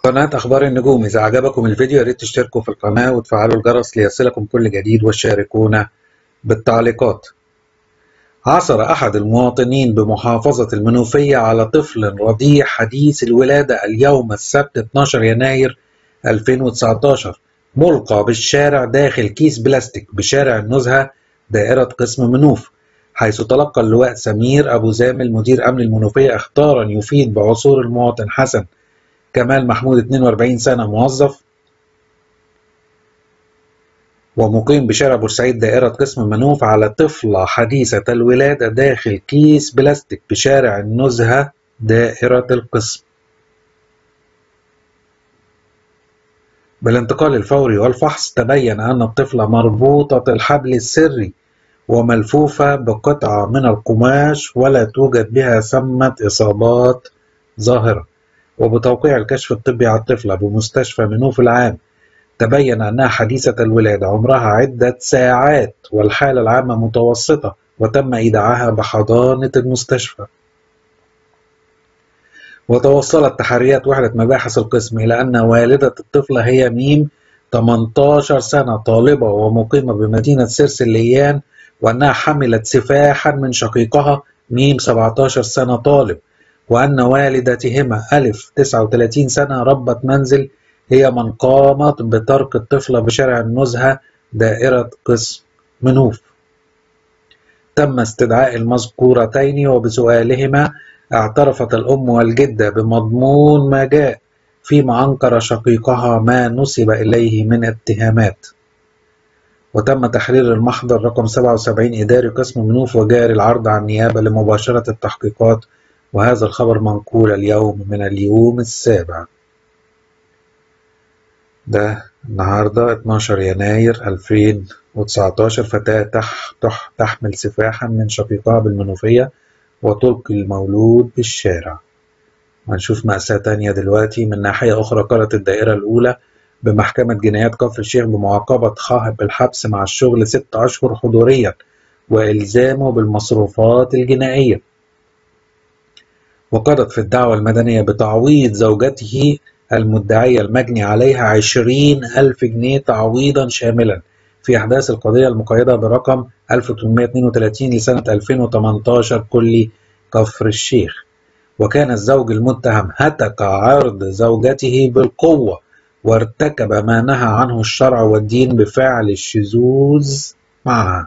قناة أخبار النجوم. إذا عجبكم الفيديو ياريت تشتركوا في القناة وتفعلوا الجرس ليصلكم كل جديد وتشاركونا بالتعليقات. عثر أحد المواطنين بمحافظة المنوفية على طفل رضيع حديث الولادة اليوم السبت 12 يناير 2019 ملقى بالشارع داخل كيس بلاستيك بشارع النزهة دائرة قسم منوف، حيث تلقى اللواء سمير أبو زامل مدير أمن المنوفية اخطارا يفيد بعثور المواطن حسن كمال محمود 42 سنة موظف ومقيم بشارع بورسعيد دائرة قسم منوف على طفلة حديثة الولادة داخل كيس بلاستيك بشارع النزهة دائرة القسم. بالانتقال الفوري والفحص تبين أن الطفلة مربوطة الحبل السري وملفوفة بقطعة من القماش ولا توجد بها ثمة إصابات ظاهرة. وبتوقيع الكشف الطبي على الطفلة بمستشفى منوف العام تبين أنها حديثة الولادة عمرها عدة ساعات والحالة العامة متوسطة، وتم إيداعها بحضانة المستشفى. وتوصلت تحريات وحدة مباحث القسم إلى أن والدة الطفلة هي ميم 18 سنة طالبة ومقيمة بمدينة سرسليان، وأنها حملت سفاحا من شقيقها ميم 17 سنة طالب، وأن والدتهما ألف 39 سنة ربة منزل هي من قامت بترك الطفلة بشارع النزهة دائرة قسم منوف. تم استدعاء المذكورتين وبسؤالهما اعترفت الأم والجدة بمضمون ما جاء، فيما أنكر شقيقها ما نسب إليه من اتهامات. وتم تحرير المحضر رقم 77 إداري قسم منوف وجاري العرض عن النيابة لمباشرة التحقيقات، وهذا الخبر منقول اليوم من اليوم السابع. ده النهاردة 12 يناير 2019 فتاة تحمل سفاحا من شقيقها بالمنوفية وتلقي المولود بالشارع. هنشوف مأساة تانية دلوقتي. من ناحية أخرى قالت الدائرة الأولى بمحكمة جنايات كفر الشيخ بمعاقبة خاهب بالحبس مع الشغل 6 أشهر حضوريا وإلزامه بالمصروفات الجنائية. وقضت في الدعوى المدنية بتعويض زوجته المدعية المجني عليها 20,000 جنيه تعويضا شاملا في أحداث القضية المقيدة برقم 1832 لسنة 2018 كلي كفر الشيخ. وكان الزوج المتهم هتك عرض زوجته بالقوة وارتكب ما نهى عنه الشرع والدين بفعل الشذوذ معها.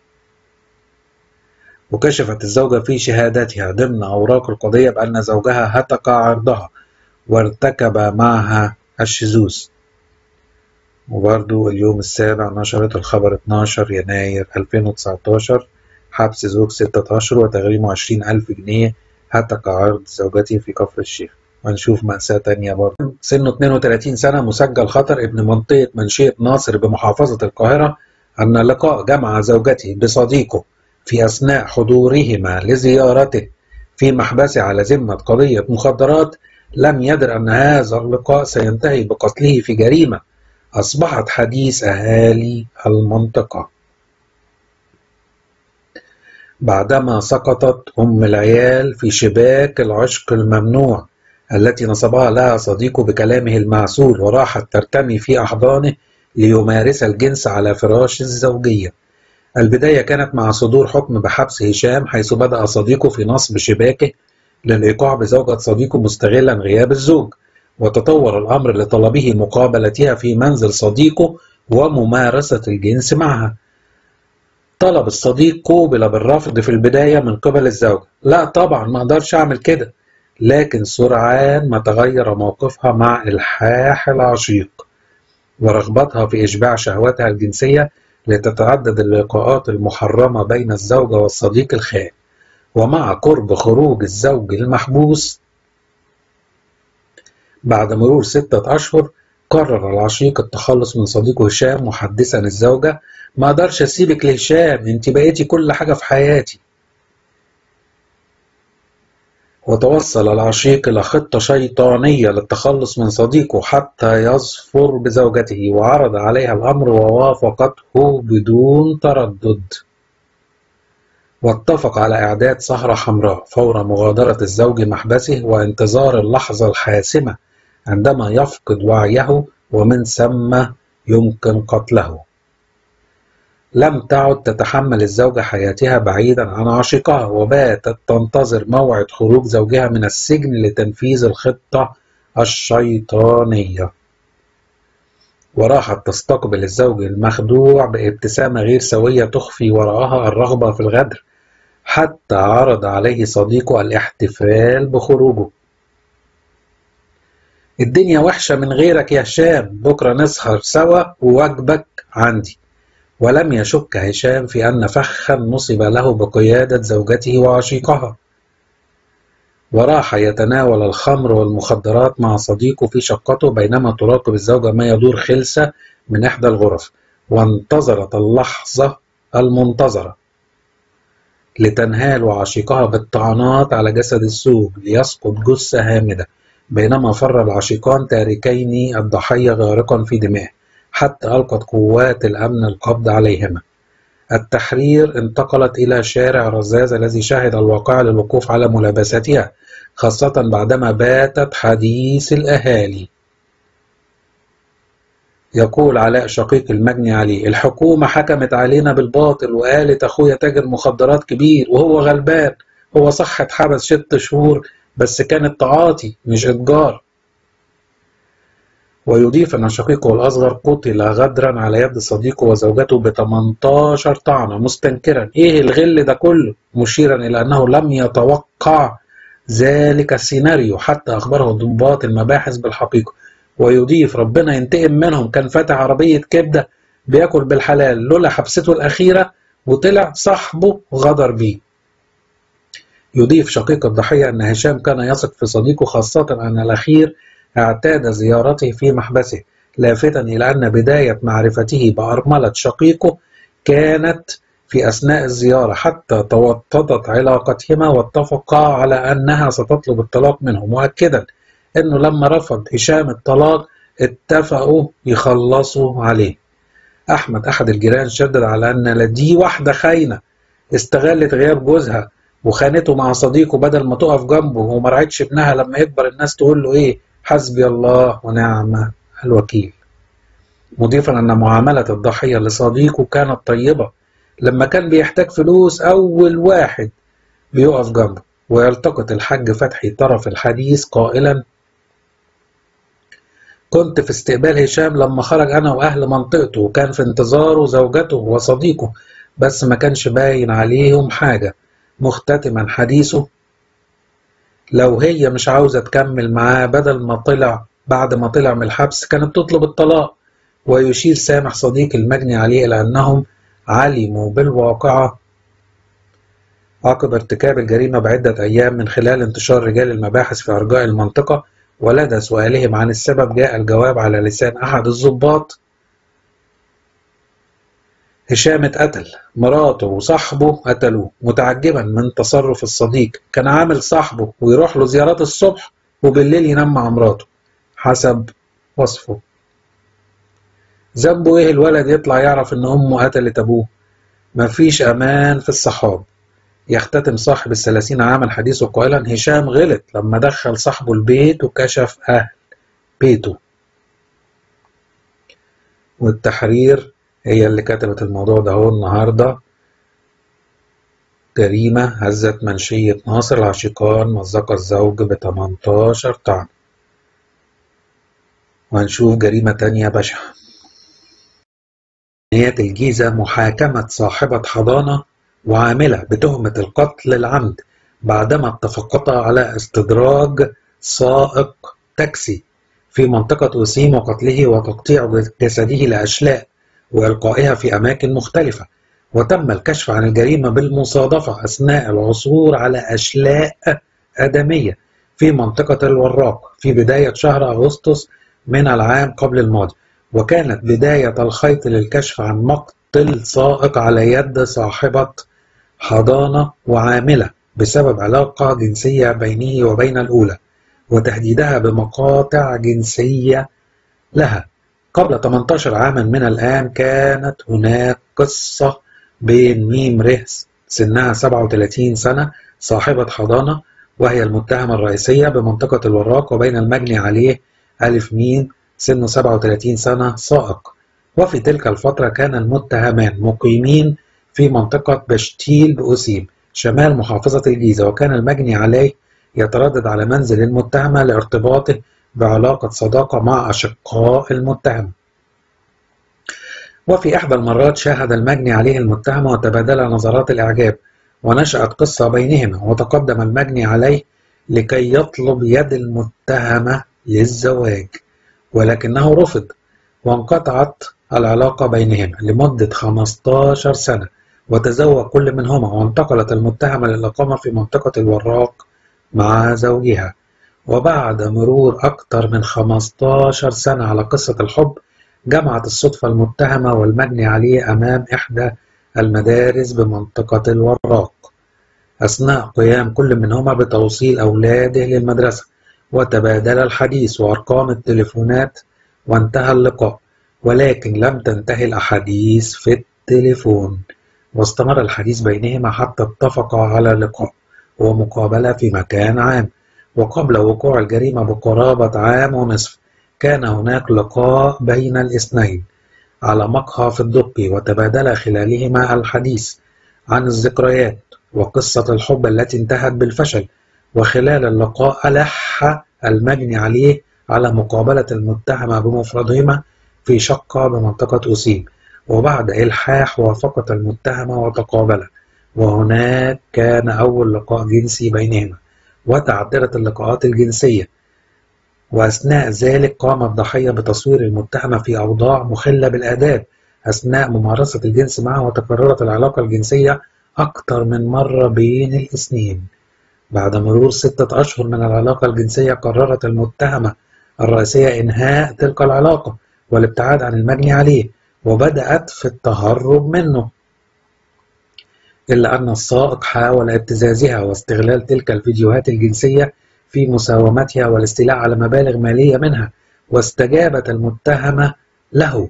وكشفت الزوجة في شهادتها ضمن أوراق القضية بأن زوجها هتك عرضها وارتكب معها الشذوذ. وبرضو اليوم السابع نشرت الخبر 12 يناير 2019 حبس زوج 6 أشهر وتغريمه 20,000 جنيه هتك عرض زوجته في كفر الشيخ. ونشوف مأساة تانية برضو. سنه 32 سنة مسجل خطر ابن منطقة منشية ناصر بمحافظة القاهرة أن لقاء جمع زوجته بصديقه في أثناء حضورهما لزيارته في محبسه على ذمة قضية مخدرات لم يدر أن هذا اللقاء سينتهي بقتله في جريمة أصبحت حديث أهالي المنطقة بعدما سقطت أم العيال في شباك العشق الممنوع التي نصبها لها صديقه بكلامه المعسول، وراحت ترتمي في أحضانه ليمارس الجنس على فراش الزوجية. البداية كانت مع صدور حكم بحبس هشام، حيث بدأ صديقه في نصب شباكه للإيقاع بزوجة صديقه مستغلا غياب الزوج، وتطور الأمر لطلبه مقابلتها في منزل صديقه وممارسة الجنس معها. طلب الصديق قوبل بالرفض في البداية من قبل الزوجة، لا طبعا ما اقدرش اعمل كده، لكن سرعان ما تغير موقفها مع إلحاح العشيق ورغبتها في إشباع شهواتها الجنسية لتتعدد اللقاءات المحرمة بين الزوجة والصديق الخائن. ومع قرب خروج الزوج المحبوس بعد مرور 6 أشهر قرر العشيق التخلص من صديقه هشام محدثا الزوجة ما اقدرش اسيبك لهشام، انت بقيتي كل حاجة في حياتي. وتوصل العشيق إلى خطة شيطانية للتخلص من صديقه حتى يظفر بزوجته، وعرض عليها الأمر ووافقته بدون تردد، واتفق على إعداد سهرة حمراء فور مغادرة الزوج محبسه وانتظار اللحظة الحاسمة عندما يفقد وعيه، ومن ثم يمكن قتله. لم تعد تتحمل الزوجة حياتها بعيدا عن عشيقها، وباتت تنتظر موعد خروج زوجها من السجن لتنفيذ الخطة الشيطانية. وراحت تستقبل الزوج المخدوع بابتسامة غير سوية تخفي وراءها الرغبة في الغدر، حتى عرض عليه صديقه الاحتفال بخروجه. الدنيا وحشة من غيرك يا هشام، بكرة نسهر سوا وواجبك عندي. ولم يشك هشام في أن فخا نصب له بقيادة زوجته وعشيقها، وراح يتناول الخمر والمخدرات مع صديقه في شقته، بينما تراقب الزوجة ما يدور خلسة من إحدى الغرف. وانتظرت اللحظة المنتظرة لتنهال عشيقها بالطعنات على جسد الزوج ليسقط جثة هامدة، بينما فر العشيقان تاركين الضحية غارقا في دمائه، حتى ألقت قوات الأمن القبض عليهما. التحرير انتقلت إلى شارع رزاز الذي شهد الواقعة للوقوف على ملابستها، خاصة بعدما باتت حديث الأهالي. يقول علاء شقيق المجني عليه: الحكومة حكمت علينا بالباطل، وقالت أخويا تاجر مخدرات كبير وهو غلبان، هو صح اتحبس 6 شهور بس كانت تعاطي مش إتجار. ويضيف أن شقيقه الأصغر قتل غدرا على يد صديقه وزوجته ب18 طعنة، مستنكرا إيه الغل ده كله، مشيرا إلى أنه لم يتوقع ذلك السيناريو حتى أخبره ضباط المباحث بالحقيقة. ويضيف: ربنا ينتقم منهم، كان فاتح عربية كبدة بياكل بالحلال لولا حبسته الأخيرة وطلع صاحبه غدر بيه. يضيف شقيق الضحية أن هشام كان يثق في صديقه، خاصة أن الأخير اعتاد زيارته في محبسه، لافتا إلى أن بداية معرفته بأرملة شقيقه كانت في أثناء الزيارة، حتى توطدت علاقتهما واتفقا على أنها ستطلب الطلاق منه، مؤكدا أنه لما رفض هشام الطلاق اتفقوا يخلصوا عليه. أحمد أحد الجيران شدد على أن دي واحدة خاينة استغلت غياب جوزها وخانته مع صديقه بدل ما تقف جنبه، وما رعتش ابنها لما يكبر الناس تقول له إيه؟ حسبي الله ونعم الوكيل. مضيفا أن معاملة الضحية لصديقه كانت طيبة، لما كان بيحتاج فلوس أول واحد بيقف جنبه. ويلتقط الحاج فتحي طرف الحديث قائلا: كنت في استقبال هشام لما خرج أنا وأهل منطقته، وكان في انتظاره زوجته وصديقه، بس ما كانش باين عليهم حاجة. مختتما حديثه: لو هي مش عاوزة تكمل معاه بعد ما طلع من الحبس كانت تطلب الطلاق. ويشير سامح صديق المجني عليه إلى أنهم علموا بالواقعة عقب ارتكاب الجريمة بعدة أيام من خلال انتشار رجال المباحث في أرجاء المنطقة، ولدى سؤالهم عن السبب جاء الجواب على لسان أحد الضباط: هشام اتقتل، مراته وصاحبه قتلوه، متعجبا من تصرف الصديق، كان عامل صاحبه ويروح له زيارات الصبح وبالليل ينام مع مراته حسب وصفه. ذنبه ايه الولد يطلع يعرف ان امه قتلت ابوه؟ مفيش امان في الصحاب. يختتم صاحب ال30 عاما حديثه قائلا: هشام غلط لما دخل صاحبه البيت وكشف اهل بيته. والتحرير هي اللي كتبت الموضوع ده هو النهارده. جريمة هزت منشية ناصر، العشيقان مزق الزوج ب18 طعن. وهنشوف جريمة تانية بشعة. نيات الجيزة محاكمة صاحبة حضانة وعاملة بتهمة القتل العمد بعدما اتفقتا على استدراج سائق تاكسي في منطقة وسيم وقتله وتقطيع جسده لأشلاء وإلقائها في أماكن مختلفة. وتم الكشف عن الجريمة بالمصادفة أثناء العثور على أشلاء آدمية في منطقة الوراق في بداية شهر أغسطس من العام قبل الماضي، وكانت بداية الخيط للكشف عن مقتل سائق على يد صاحبة حضانة وعاملة بسبب علاقة جنسية بينه وبين الأولى، وتهديدها بمقاطع جنسية لها. قبل 18 عاما من الآن كانت هناك قصة بين ميم ره سنها 37 سنة صاحبة حضانة وهي المتهمة الرئيسية بمنطقة الوراق، وبين المجني عليه ألف ميم سنه 37 سنة سائق. وفي تلك الفترة كان المتهمان مقيمين في منطقة بشتيل بأسيم شمال محافظة الجيزة، وكان المجني عليه يتردد على منزل المتهمة لارتباطه بعلاقة صداقة مع أشقاء المتهم. وفي إحدى المرات شاهد المجني عليه المتهمة وتبادلا نظرات الإعجاب، ونشأت قصة بينهما، وتقدم المجني عليه لكي يطلب يد المتهمة للزواج، ولكنه رفض، وانقطعت العلاقة بينهما لمدة 15 سنة، وتزوج كل منهما، وانتقلت المتهمة للإقامة في منطقة الوراق مع زوجها. وبعد مرور أكثر من 15 سنة على قصة الحب، جمعت الصدفة المتهمة والمجني عليه أمام إحدى المدارس بمنطقة الوراق أثناء قيام كل منهما بتوصيل أولاده للمدرسة، وتبادل الحديث وأرقام التليفونات، وانتهى اللقاء، ولكن لم تنتهي الأحاديث في التليفون، واستمر الحديث بينهما حتى اتفقا على لقاء ومقابلة في مكان عام. وقبل وقوع الجريمة بقرابة عام ونصف كان هناك لقاء بين الاثنين على مقهى في الدقي، وتبادل خلالهما الحديث عن الذكريات وقصة الحب التي انتهت بالفشل. وخلال اللقاء ألح المجني عليه على مقابلة المتهمة بمفردهما في شقة بمنطقة أسيم، وبعد إلحاح وافقت المتهمة وتقابلا، وهناك كان أول لقاء جنسي بينهما، وتعددت اللقاءات الجنسية. وأثناء ذلك قام الضحية بتصوير المتهمة في أوضاع مخلة بالآداب أثناء ممارسة الجنس معه، وتكررت العلاقة الجنسية أكثر من مرة بين الاثنين. بعد مرور 6 أشهر من العلاقة الجنسية قررت المتهمة الرئيسية إنهاء تلك العلاقة والابتعاد عن المجني عليه، وبدأت في التهرب منه، إلا أن السائق حاول ابتزازها واستغلال تلك الفيديوهات الجنسية في مساومتها والاستيلاء على مبالغ مالية منها. واستجابت المتهمة له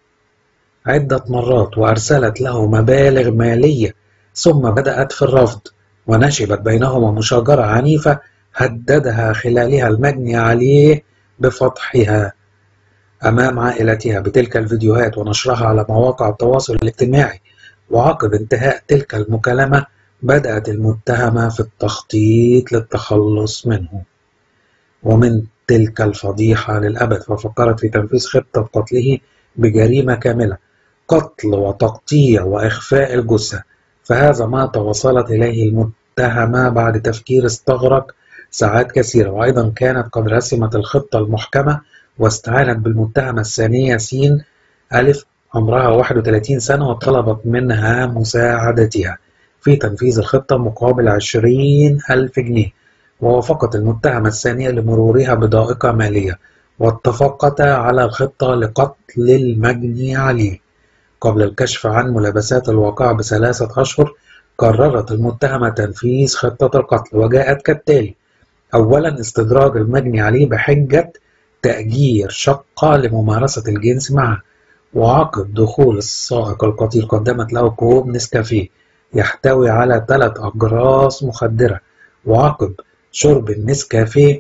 عدة مرات وأرسلت له مبالغ مالية، ثم بدأت في الرفض، ونشبت بينهما مشاجرة عنيفة هددها خلالها المجني عليه بفضحها أمام عائلتها بتلك الفيديوهات ونشرها على مواقع التواصل الاجتماعي. وعقب انتهاء تلك المكالمة بدأت المتهمة في التخطيط للتخلص منه ومن تلك الفضيحة للأبد، ففكرت في تنفيذ خطة قتله بجريمة كاملة، قتل وتقطيع وإخفاء الجثة. فهذا ما توصلت إليه المتهمة بعد تفكير استغرق ساعات كثيرة. وأيضا كانت قد رسمت الخطة المحكمة واستعانت بالمتهمة الثانية سين ألف عمرها 31 سنة، وطلبت منها مساعدتها في تنفيذ الخطة مقابل 20,000 جنيه. ووافقت المتهمة الثانية لمرورها بضائقة مالية، واتفقتا على الخطة لقتل المجني عليه. قبل الكشف عن ملابسات الواقعة ب3 أشهر قررت المتهمة تنفيذ خطة القتل، وجاءت كالتالي: أولا استدراج المجني عليه بحجة تأجير شقة لممارسة الجنس معه. وعقب دخول السائق القتيل قدمت له كوب نسكافيه يحتوي على 3 أقراص مخدرة، وعقب شرب النسكافيه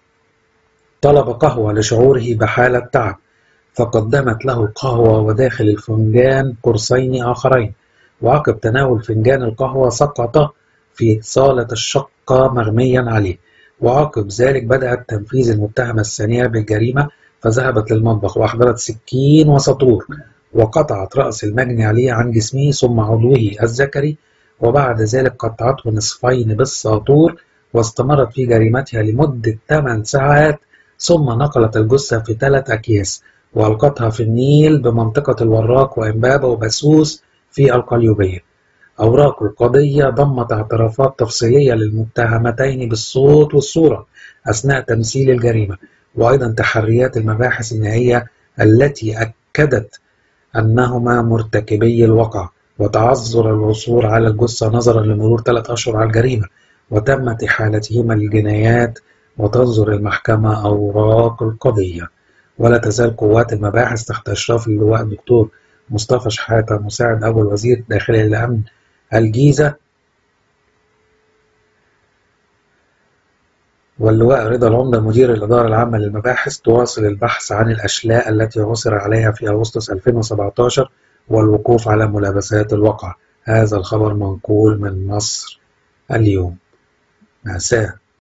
طلب قهوة لشعوره بحالة تعب، فقدمت له قهوة وداخل الفنجان قرصين آخرين. وعقب تناول فنجان القهوة سقط في صالة الشقة مغميا عليه. وعقب ذلك بدأت تنفيذ المتهمة الثانية بالجريمة، فذهبت للمطبخ وأحضرت سكين وسطور وقطعت رأس المجني عليه عن جسمه ثم عضوه الذكري، وبعد ذلك قطعته نصفين بالساطور، واستمرت في جريمتها لمدة 8 ساعات، ثم نقلت الجثة في 3 أكياس وألقتها في النيل بمنطقة الوراق وإمبابة وبسوس في القليوبية. أوراق القضية ضمت اعترافات تفصيلية للمتهمتين بالصوت والصورة أثناء تمثيل الجريمة، وأيضا تحريات المباحث النهائية التي أكدت أنهما مرتكبي الواقعة، وتعذر العثور على الجثة نظرا لمرور 3 أشهر على الجريمة، وتمت إحالتهما للجنايات، وتنظر المحكمة أوراق القضية. ولا تزال قوات المباحث تحت إشراف اللواء الدكتور مصطفى شحاتة مساعد أول وزير داخلي للأمن الجيزة واللواء رضا العمدة مدير الإدارة العامة للمباحث تواصل البحث عن الأشلاء التي عثر عليها في أغسطس 2017 والوقوف على ملابسات الواقعة. هذا الخبر منقول من مصر اليوم. مأساة.